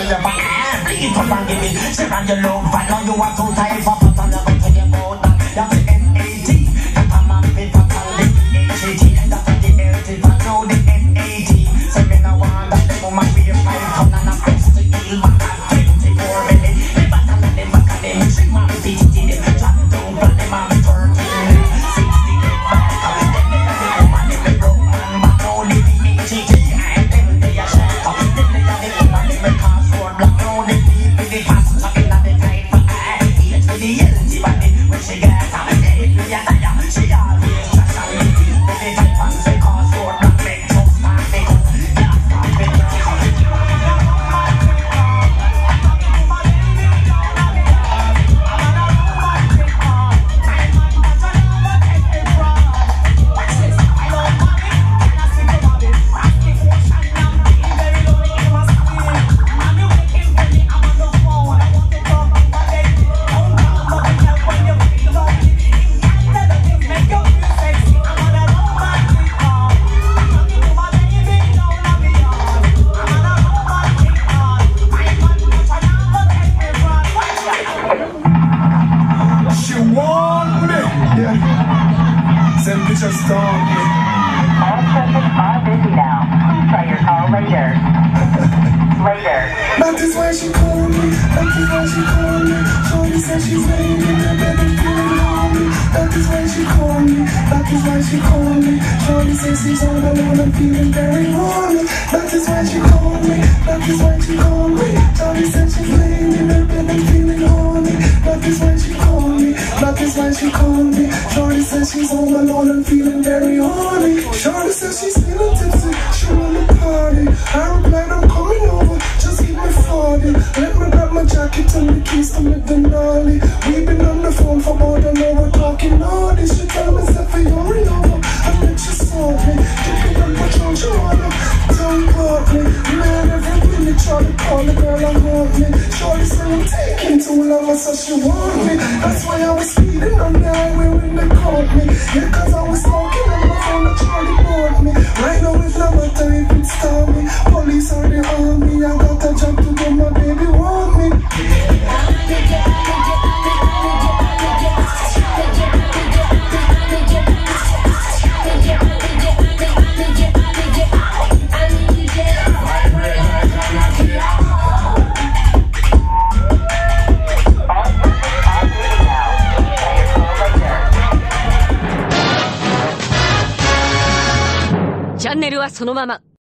when you're back. Bleed up and give me, sit on your love. I know you are too tight for put on the way to your road. You're the N-A-T, the Pama, the Papa, the A-T-T, and that's the L-T, but now the N-A-T. Say me no want that the woman be a 5 ton and a press to heal, but that's 24 minutes. The battle and the academic, she man PTT, them drop down, but them on 13, 68 back. Then they are the woman in the broke man, but now the A-T-T, and them they are shut up. Then they are the woman in the car sword, black now the deep in the past, talking at the tight for H to the L-T, but when she gets up, if we are tired, she always trash and the deep in the tight pants, they car sword, black leg, tough smart, they go, yeah, stop it. She want me, yeah. Send pictures to me. All subjects are busy now. Please try your call later. Later. That is why she called me. That is why she called me. Shorty said she's laying in the bed and feeling horny. That is why she called me. That is why she called me. Shorty says she's all alone and feeling very horny. That is why she called me. That is why she called me. Shorty said she's laying in her bed and feeling horny. That is why she called me. That is why she called me. Shorty says she's all alone and feeling very horny. Shorty says she's feeling tipsy. She wanna party. I replied, I'm coming over. Just give me 40. Let me grab my jacket and the keys to make the nolly. We've been on the phone for about an hour talking all this. She tell me stuff for you over. I bet she saw me. Give me that much on she wanna. Don't call me. Man, every minute try to call the girl and want me. Shorty said I'm taking too long, so she want me. That's why I was speeding on the highway when they caught me. Yeah, cause I was talking on my phone and Charlie bought me. Right now it's no matter if it's stormy. Police or the army, I got a job to do, my baby want me. チャンネルはそのまま。